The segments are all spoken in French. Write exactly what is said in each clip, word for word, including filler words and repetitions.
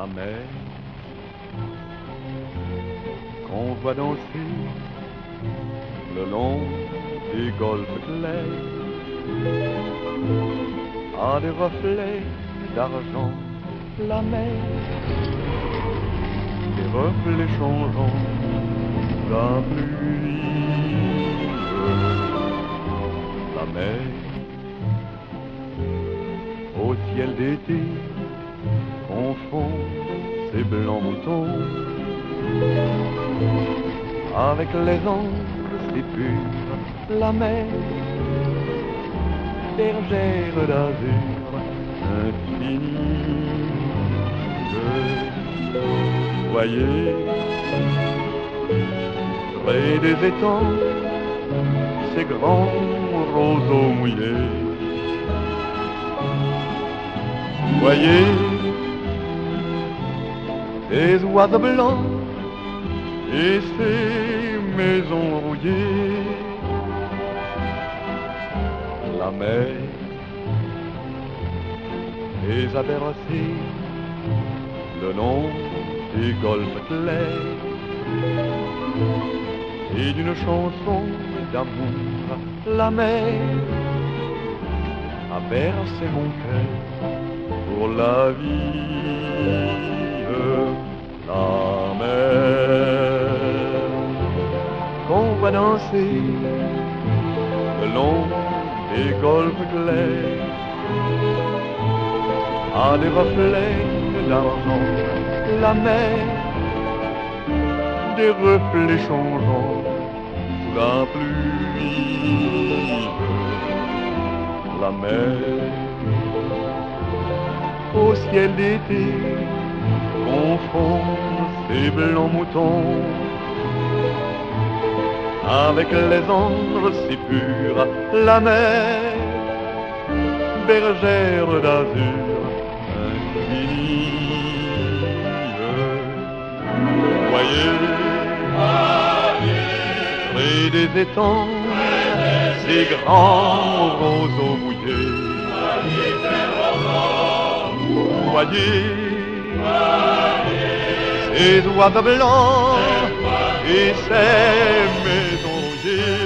la mer qu'on voit danser le long des golfes clairs a des reflets d'argent, la mer, des reflets changeants, la pluie, la mer, au ciel d'été, confond ses blancs moutons avec les anges si purs, la mer, bergère d'azur infinie. Voyez, près des étangs, ces grands roseaux mouillés. Voyez, des oiseaux blancs et ces maisons rouillées. La mer les a bercés le long des golfes clairs et d'une chanson d'amour, la mer a bercé mon cœur pour la vie. La mer qu'on va danser le long des golfes clairs a des reflets d'argent, la mer, des reflets changeants sous la pluie. La mer, au ciel d'été, confond ses blancs moutons avec les anges si purs, la mer, bergère d'azur infinie. Voyez, près des étangs, ces grands roseaux mouillés. Voyez, ces oiseaux blancs et ces maisons rouillées.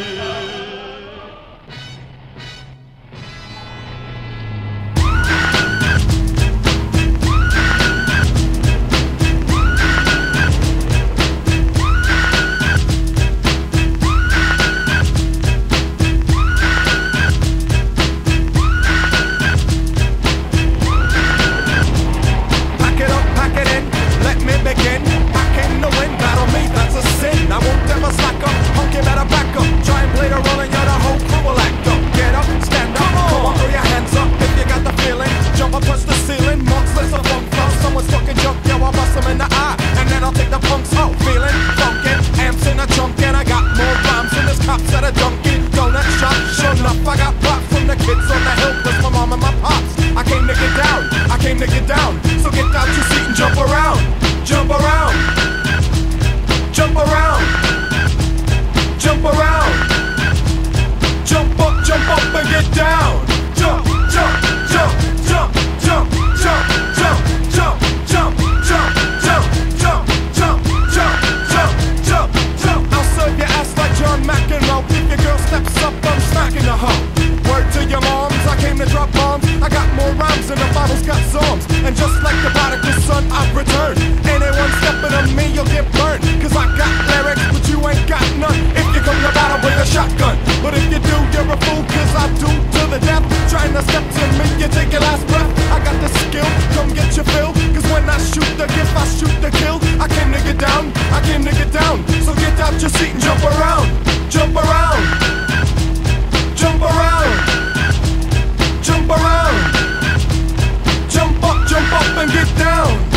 To get down, so get out your seat and jump around, jump around, jump around, jump around, jump up, jump up and get down, jump, jump, jump, jump, jump, jump, jump, jump, jump, jump, jump, jump, jump, jump, jump, jump, jump. I'll serve your ass like John McEnroe. If your girl steps up, I'm smacking the hoe. Word to your moms, I came to drop bombs. I got more rhymes than the Bible's got songs. And just like the prodigal son, I've returned. Anyone stepping on me, you'll get burned. Cause I got lyrics, but you ain't got none. If you come to battle with a shotgun, but if you do, you're a fool. Cause I do to the death. Trying to step to me, you take your last breath. I got the skill, come get your fill. Cause when I shoot the gift, I shoot the kill. I came to get down, I came to get down. So get out your seat and jump around, jump around, jump around, jump around, jump up, jump up and get down.